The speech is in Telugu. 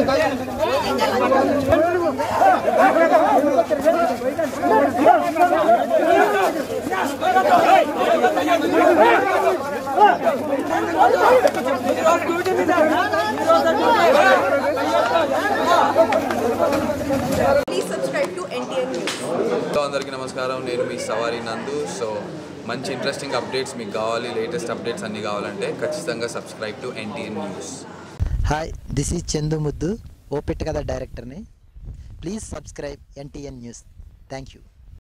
Please subscribe to NTN News. అందరికీ నమస్కారం. నేను మీ సవారి నందు. సో మంచి ఇంట్రెస్టింగ్ అప్డేట్స్ మీకు కావాలి, లేటెస్ట్ అప్డేట్స్ అన్నీ కావాలంటే ఖచ్చితంగా subscribe to NTN news. Hi, this is Chandu Muddu, ఓపెట్ కథ డైరెక్టర్ని. Please subscribe NTN news. Thank you.